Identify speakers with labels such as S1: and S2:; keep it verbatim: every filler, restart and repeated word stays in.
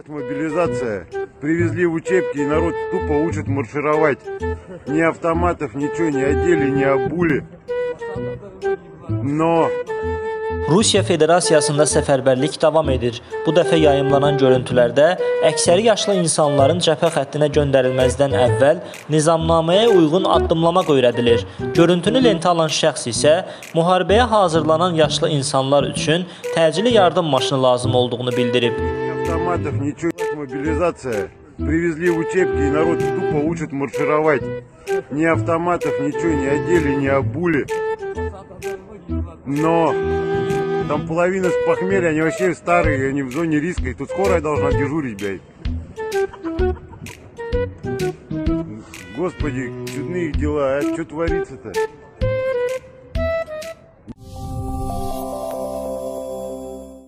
S1: Мобилизация. Привезли в учебки, и народ тупо учат маршировать. Ни автоматов, ничего не одели, не обули. Но...
S2: Rusiya Federasiyasında səfərbərlik davam edir. Bu dəfə yayımlanan görüntülərdə əksəri yaşlı insanların cəbhə xəttinə göndərilməzdən əvvəl nizamnaməyə uyğun addımlamaq öyrədilir. Görüntünü lentə alan şəxs isə müharibəyə hazırlanan yaşlı insanlar üçün təcili yardım maşını lazım olduğunu bildirib.
S1: Автоматов, ничего, мобилизация. Привезли в учебки, и народ тупо учат маршировать. Ни автоматов, ничего не одели, не обули. Но там половина с похмелья, они вообще старые, они в зоне риска, и тут скорая должна дежурить, блядь. Господи, чудные дела, а что творится-то?